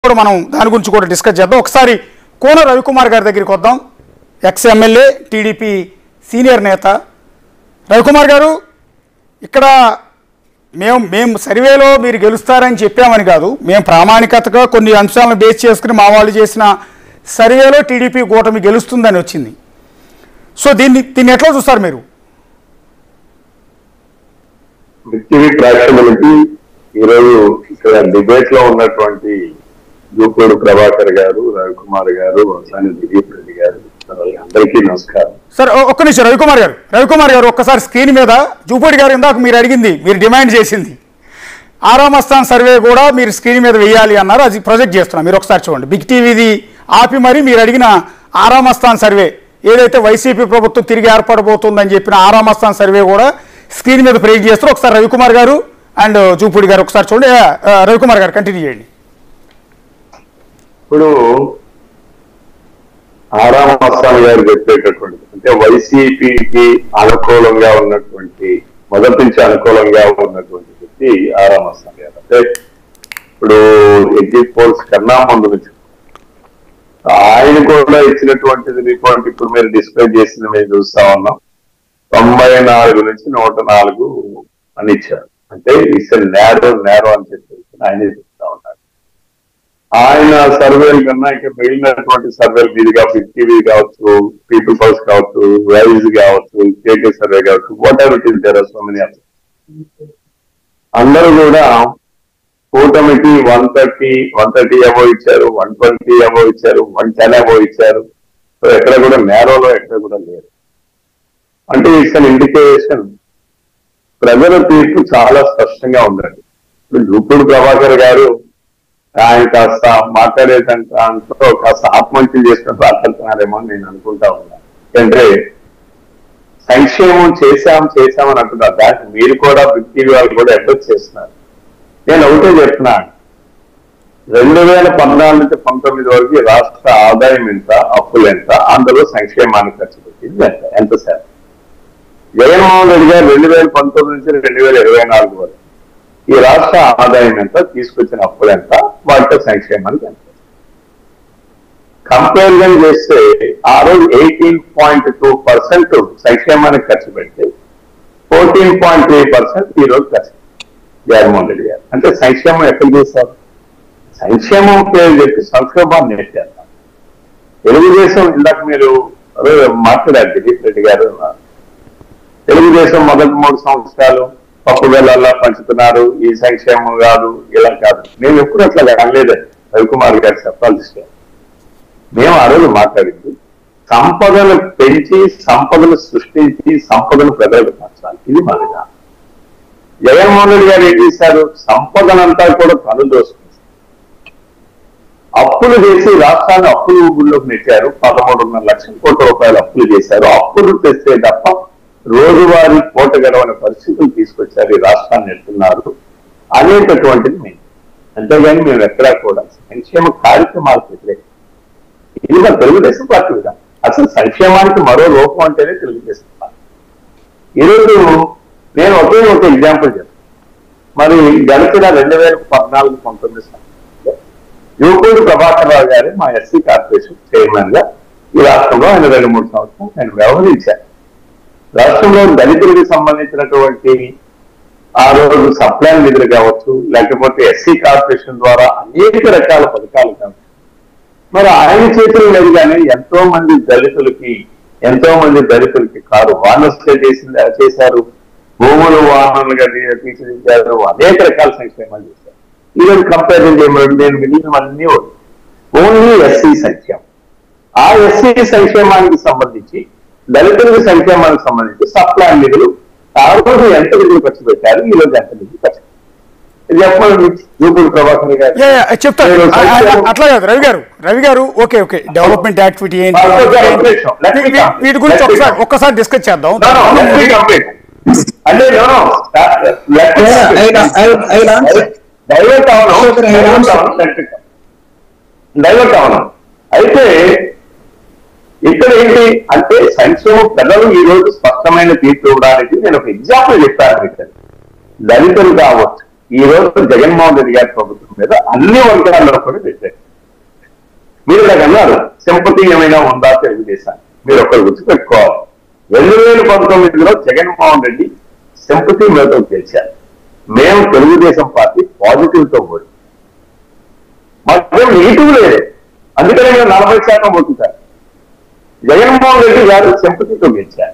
కూడా మనం దాని గురించి కూడా డిస్కస్ చేద్దాం. ఒకసారి కోన రవికుమార్ గారి దగ్గరికి వద్దాం. ఎక్స్ ఎమ్మెల్యే, టీడీపీ సీనియర్ నేత రవికుమార్ గారు, ఇక్కడ మేము సర్వేలో మీరు గెలుస్తారని చెప్పామని కాదు, మేము ప్రామాణికతగా కొన్ని అంశాలను బేస్ చేసుకుని మా వాళ్ళు చేసిన సర్వేలో టీడీపీ కూటమి గెలుస్తుందని వచ్చింది. సో దీన్ని ఎట్లా చూస్తారు మీరు? ఈరోజు ఇక్కడ డిబేట్ లో ఉన్నటువంటి జూపూడి ప్రభాకర్ గారు, రవికుమార్ గారు, వసాని దిలీప్ రెడ్డి గారు, అందరికీ నమస్కారం. సార్ ఒక్క నిమిషం రవికుమార్ గారు ఒక్కసారి స్క్రీన్ మీద జూపూడి గారు ఇందాక మీరు అడిగింది, మీరు డిమాండ్ చేసింది ఆరామస్థాన్ సర్వే కూడా మీరు స్క్రీన్ మీద వేయాలి అన్నారు. అది ప్రొజెక్ట్ చేస్తున్నా, మీరు ఒకసారి చూడండి. బిగ్ టీవీది ఆపి మరి మీరు అడిగిన ఆరామస్థాన్ సర్వే ఏదైతే వైసీపీ ప్రభుత్వం తిరిగి ఏర్పడబోతుందని చెప్పిన ఆరామస్థాన్ సర్వే కూడా స్క్రీన్ మీద ప్రొజెక్ట్ చేస్తారు. ఒకసారి రవికుమార్ గారు అండ్ జూపూడి గారు ఒకసారి చూడండి. రవికుమార్ గారు కంటిన్యూ చేయండి. ఇప్పుడు ఆరామస్వామి గారు చెప్పేటటువంటి, అంటే వైసీపీకి అనుకూలంగా ఉన్నటువంటి, మొదటి నుంచి అనుకూలంగా ఉన్నటువంటి వ్యక్తి ఆరామస్వామి గారు. అంటే ఇప్పుడు ఎగ్జిట్ పోల్స్ కన్నా ముందు నుంచి ఆయన కూడా ఇచ్చినటువంటిది ఇప్పుడు మీరు డిస్ప్లే చేసింది మేము చూస్తా ఉన్నాం. 94 నుంచి 104 అని ఇచ్చారు. అంటే ఇట్స్ నేరో అని చెప్పి ఆయనే చెప్తా ఉన్నారు. ఆయన సర్వేల కన్నా ఇంకా మిగిలినటువంటి సర్వేలు మీదిగా టీవీ కావచ్చు, పీపుల్ పల్స్ కావచ్చు, వైజ్ కావచ్చు, కేకే సర్వే కావచ్చు, whatever it is there are so many of అందరూ కూడా కూటమికి 130 అబోవ్ ఇచ్చారు, 120 అబోవ్ ఇచ్చారు, 110 అబోవ్ ఇచ్చారు. సో ఎక్కడ కూడా నేరోలో ఎక్కడ కూడా లేదు. అంటే ఇట్స్ అన్ ఇండికేషన్. ప్రజల తీర్పు చాలా స్పష్టంగా ఉందండి. ఇప్పుడు జూపూడి ప్రభాకర్ గారు ఆయన కాస్త మాట్లాడేటంతో కాస్త ఆత్మహత్యలు చేసుకుని మాట్లాడుతున్నారేమో అని నేను అనుకుంటా ఉన్నాను. ఎందుకంటే సంక్షేమం చేశామని అంటున్నారు. దానికి మీరు కూడా బిగ్ టీవీ వాళ్ళు కూడా అడ్రస్ చేస్తున్నారు. నేను ఒకటే చెప్తున్నాను, 2014 నుంచి 19 వరకు రాష్ట్ర ఆదాయం ఎంత, అప్పులు ఎంత, అందులో సంక్షేమానికి ఖర్చు పెట్టింది ఎంత శాతం. జగన్మోహన్ రెడ్డి గారు 2019 నుంచి 2024 వరకు ఈ రాష్ట్ర ఆదాయం ఎంత, తీసుకొచ్చిన అప్పులు ఎంత, వాటితో సంక్షేమానికి ఎంత కంపారిజన్ చేస్తే ఆ రోజు 18.2% సంక్షేమానికి ఖర్చు పెడితే 14.3% ఈ రోజు ఖర్చు జగన్మోహన్ రెడ్డి గారు. అంటే సంక్షేమం ఎక్కడ చేశారు? సంక్షేమం పేరు చెప్పి సంక్షేమాన్ని నెట్టారు. తెలుగుదేశం ఇందాక మీరు మాట్లాడారు దిలీప్ రెడ్డి గారు, తెలుగుదేశం మొదటి 3 సంవత్సరాలు పప్పు బెల్లాల్లో పంచుతున్నారు, ఈ సంక్షేమం కాదు, ఇలా కాదు. మేము ఎప్పుడు అట్లా అనలేదండి. రవికుమార్ గారు చెప్పాల్సి, మేము ఆ రోజు మాట్లాడింది సంపదను పెంచి, సంపదను సృష్టించి, సంపదను ప్రజలకు పంచాలి. ఇది మా విధానం. జగన్మోహన్ రెడ్డి గారు ఏం చేశారు? సంపదనంతా కూడా తను దోసుకుంటారు, అప్పులు చేసి రాష్ట్రాన్ని అప్పులు ఊబుల్లోకి నెట్టారు. 13.5 లక్షల కోట్ల రూపాయలు అప్పులు చేశారు. అప్పులు తెస్తే తప్ప రోజువారీ పూట గడవని పరిస్థితులు తీసుకొచ్చారు, ఈ రాష్ట్రాన్ని నెట్టున్నారు అనేటటువంటిది మేము. అంతేగాని మేము ఎక్కడా కూడా సంక్షేమ కార్యక్రమాలకు వ్యతిరేకం. ఇది మా తెలుగుదేశం పార్టీ విధానం. అసలు సంక్షేమానికి మరో లోపం అంటేనే తెలుగుదేశం పార్టీ. ఈరోజు నేను ఒకే ఒక ఎగ్జాంపుల్ చెప్తాను. మరి గడిచిన 2014-19 సంవత్సరంలో జూపూడి ప్రభాకర్ రావు గారు మా ఎస్సీ కార్పొరేషన్ చైర్మన్ గా ఈ రాష్ట్రంలో ఆయన 2-3 సంవత్సరాలు ఆయన వ్యవహరించారు. రాష్ట్రంలో దళితులకు సంబంధించినటువంటి ఆ రోజు సప్లైన్ నిధులు కావచ్చు, లేకపోతే ఎస్సీ కార్పొరేషన్ ద్వారా అనేక రకాల పథకాలు కావచ్చు. మరి ఆయన చేతులు లేదుగానే ఎంతో మంది దళితులకి కారు వాహనస్తులు చేశారు, భూములు వాహనాలుగా తీర్చిదిద్దారు, అనేక రకాల సంక్షేమాలు చేశారు. ఈరోజు కంపారిజన్ చేయమని నేను మిగిలినవన్నీ ఓన్లీ ఎస్సీ సంక్షేమం. ఆ ఎస్సీ సంక్షేమానికి సంబంధించి, దళితులకు సంక్షేమానికి సంబంధించి సప్లై నిధులు ఆ రోజు ఎంత నిధులు ఖర్చు పెట్టారు, ఈ రోజు ఎంత నిధులు ఖర్చు పెట్టారు చెప్పండి. జూపూడి ప్రభాకర్ గారు చెప్తారు. అట్లా కాదు రవి గారు ఓకే డెవలప్మెంట్ యాక్టివిటీ ఏంటి వీటి గురించి ఒక్కసారి డిస్కస్ చేద్దాం. అంటే డైవర్ట్ అవను. అయితే ఇక్కడ ఏంటి అంటే సంక్షేమ ప్రజలు ఈ రోజు స్పష్టమైన తీర్పు ఇవ్వడానికి నేను ఒక ఎగ్జాంపుల్ చెప్పాను. ఇక్కడ దళితులు కావచ్చు, ఈ రోజు జగన్మోహన్ రెడ్డి గారి ప్రభుత్వం మీద అన్ని వర్గాల్లో కూడా వ్యతిరేకం. మీరు ఇలా అన్నారు సింపతి ఏమైనా ఉందా తెలుగుదేశాన్ని, మీరు ఒకరు గుర్తుపెట్టుకోవాలి. 2019లో జగన్మోహన్ రెడ్డి సింపతి మీద గెలిచారు. మేము తెలుగుదేశం పార్టీ పాజిటివ్ తో ఓడి, మాకేం నెగిటివ్ లేదు. అందుకనే మేము 40% ఓటుతారు. జగన్మోహన్ రెడ్డి గారు సింపతితో గెలిచారు.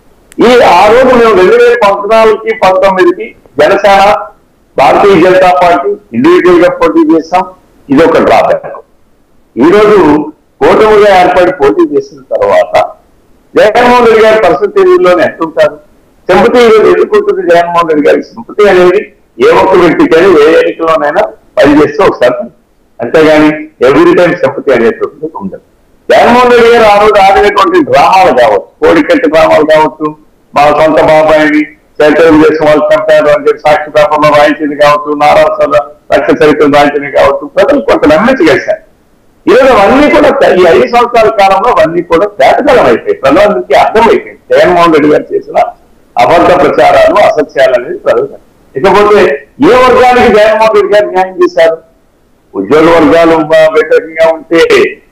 ఆ రోజు మేము 2014కి 19కి జనసేన భారతీయ జనతా పార్టీ ఇండివిజువల్ గా పోటీ చేస్తాం. ఇది ఒక డ్రాబ్యాక్. ఈ రోజు కూటమిగా ఏర్పడి పోటీ చేసిన తర్వాత జగన్మోహన్ రెడ్డి గారి పరిస్థితి తెలుగులోనే ఎట్టుంటారు? సింపతి ఈరోజు ఎదుర్కొంటుంది జగన్మోహన్ రెడ్డి గారికి. సింపతి అనేది ఏ ఒక్క వ్యక్తికైనా ఏ ఎన్నికలోనైనా పనిచేస్తే ఒకసారి, అంతేగాని ఎవ్రీ టైం సింపతి అనేటువంటిది ఉండదు. జగన్మోహన్ రెడ్డి గారు ఆ రోజు ఆడినటువంటి డ్రామాలు కావచ్చు, కోడికట్టి డ్రామాలు కావచ్చు, మా సొంత బాబాయిని తెలుగుదేశం వాళ్ళు చంపారు అని చెప్పి సాక్షి పేపర్లో రాయించింది కావచ్చు, నారాసాల రక్షణ చరిత్రలు రాయించింది కావచ్చు, ప్రజలు కొంత నమ్మించగలిశారు. ఈరోజు అవన్నీ కూడా ఈ 5 సంవత్సరాల కాలంలో అవన్నీ కూడా తేటతలం అయిపోయి ప్రజలందరికీ అర్థమైపోయింది జగన్మోహన్ రెడ్డి గారు చేసిన అబద్ధ ప్రచారాలు, అసత్యాలు అనేది ప్రజలు. ఇకపోతే ఏ వర్గానికి జగన్మోహన్ రెడ్డి గారు న్యాయం చేశారు? ఉద్యోగ వర్గాలు వ్యతిరేకంగా ఉంటే,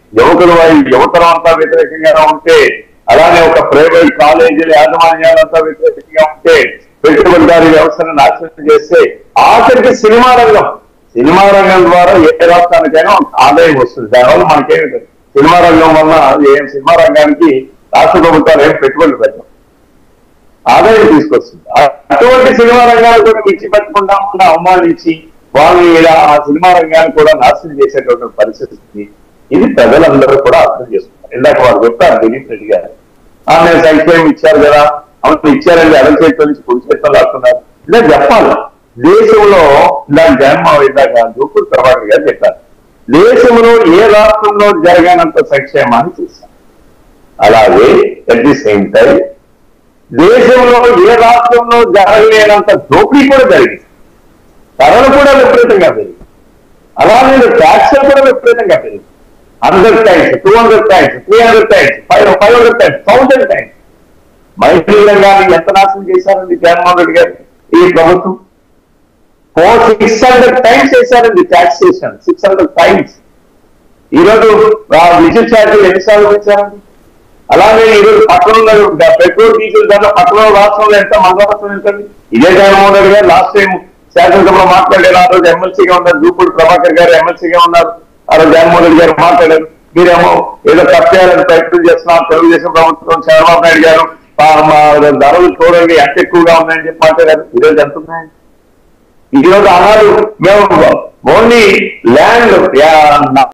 యువతరం అంతా వ్యతిరేకంగా ఉంటే, అలానే ఒక ప్రైవేట్ కాలేజీల యాజమాన్యాలంతా వ్యతిరేకంగా ఉంటే, పెట్టుబడిదారీ వ్యవస్థను నాశనం చేస్తే, ఆఖరికి సినిమా రంగం ద్వారా ఏ రాష్ట్రానికైనా ఆదాయం వస్తుంది. దానివల్ల మనకేమి సినిమా రంగం వల్ల సినిమా రంగానికి రాష్ట్ర ప్రభుత్వాలు ఏం పెట్టుబడులు పెట్టడం, ఆదాయం తీసుకొస్తుంది. అటువంటి సినిమా రంగాలు కూడా విడిచిపెట్టకుండా అవమానించి వాళ్ళు ఇలా ఆ సినిమా రంగాన్ని కూడా నాశనం చేసేటువంటి పరిస్థితి ఇది ప్రజలందరూ కూడా అర్థం చేసుకుంటారు. ఇందాక వారు చెప్పారు దిలీప్ రెడ్డి గారు, నేను సంక్షేమం ఇచ్చారు కదా, అవును ఇచ్చారండి, అడం చేతిలో నుంచి కుడి చేతిలో లాక్కున్నారు. ఇలా చెప్పాలి. దేశంలో ఇలాంటి జగన్మోహన్ ఇందాక దూకుడు ప్రభాకర్ గారు చెప్పారు, దేశంలో ఏ రాష్ట్రంలో జరగానంత సంక్షేమాన్ని చేశారు. అలాగే అట్ ది సేమ్ టైం దేశంలో ఏ రాష్ట్రంలో జరగలేనంత దోపిడీ కూడా జరిగింది. ధరలు కూడా విపరీతంగా పెరిగింది. అలానే ట్యాక్స్లు కూడా విపరీతంగా పెరిగింది. 100 times, 200 times, 300 times, 500 times, 1000 times. మైత్రి రంగాన్ని ఎంత నాశనం చేశారండి జగన్మోహన్ రెడ్డి గారు ఈ ప్రభుత్వం? 600 times చేశారండి ట్యాక్సేషన్, 600 times. ఈరోజు విద్యుత్ ఛార్జీలు ఎన్నిసార్లు పెంచారండి? అలాగే ఈరోజు పట్టణంలో పెట్రోల్ డీజిల్ ధర పట్టణంలో రాష్ట్రంలో ఎంత, మన రాష్ట్రంలో ఎంతండి? ఇదే జగన్మోహన్ రెడ్డి గారు లాస్ట్ టైం శాసనసభలో మాట్లాడారు. ఆ రోజు ఎమ్మెల్సీగా ఉన్నారు, దూకుడు ప్రభాకర్ గారు ఎమ్మెల్సీగా ఉన్నారు. ఆ రోజు జగన్మోహన్ రెడ్డి గారు మాట్లాడారు, మీరేమో ఏదో కప్పాలని ప్రయత్నం చేస్తున్నారు తెలుగుదేశం ప్రభుత్వం, చంద్రబాబు నాయుడు గారు ధరలు చూడండి ఎంత ఎక్కువగా ఉన్నాయని చెప్పి మాట్లాడారు. ఈరోజు ఎంత ఉన్నాయండి? ఈరోజు అన్నారు మేము ఓన్లీ ల్యాండ్